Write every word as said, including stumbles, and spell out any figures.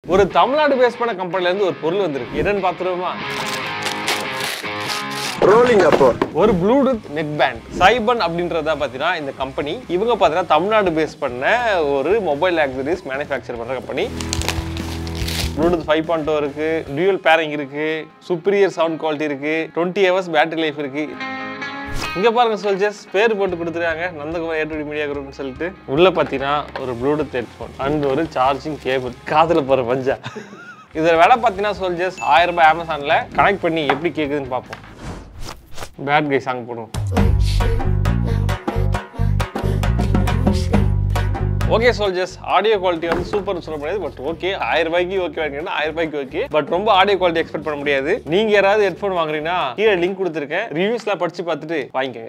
ஒரு தமிழ்நாடு பேஸ் பண்ண கம்பெனில இருந்து ஒரு பொருள் வந்திருக்கு. என்னன்னு பாத்துருவோமா? ரோலிங் அப்போ ஒரு ப்ளூடூத் நெக் பேண்ட் சைபன் அப்படின்றத பார்த்தீங்கன்னா இந்த கம்பெனி இவங்க பார்த்தீங்கன்னா தமிழ்நாடு பேஸ் பண்ண ஒரு மொபைல் ஆக்சசரிஸ் மேனுஃபேக்சர் பண்ற கம்பெனி. ப்ளூடூத் ஃபைவ் பாயிண்ட் ஓ இருக்கு, டியூயல் பேரிங் இருக்கு, சுப்பீரியர் சவுண்ட் குவாலிட்டி இருக்கு, டுவெண்ட்டி ஹவர்ஸ் பேட்டரி லைஃப் இருக்கு. இங்க பாருங்க சோல்ஜர்ஸ், பேர் போட்டு கொடுத்துருக்காங்க Nandakumar A to D media குரூப்னு சொல்லிட்டு. உள்ள பார்த்தீங்கன்னா ஒரு ப்ளூடூத் ஹெட்ஃபோன் அண்ட் ஒரு சார்ஜிங் கேபிள், காதுல போற பஞ்சா. இதோட விலை பார்த்தீங்கன்னா சோல்ஜர்ஸ் ஆயிரம் ரூபாய். அமேசான்ல கனெக்ட் பண்ணி எப்படி கேட்குதுன்னு பார்ப்போம். பேட் கை சாங் போடுவோம். ஓகே சோல்ஜர்ஸ், ஆடியோ குவாலிட்டி வந்து சூப்பர்னு சொல்ல முடியாது. பட் ஓகே, ஆயிரம் ரூபாய்க்கு ஓகே வாங்கினா ஆயிரம் ரூபாய்க்கு ஓகே. பட் ரொம்ப ஆடியோ குவாலிட்டி எக்ஸ்பெக்ட் பண்ண முடியாது. நீங்க யாராவது ஹெட்ஃபோன் வாங்குறீங்கன்னா கீழே லிங்க் கொடுத்துருக்கேன், ரிவ்யூஸ்லாம் படிச்சு பார்த்துட்டு வாங்கிக்கங்க.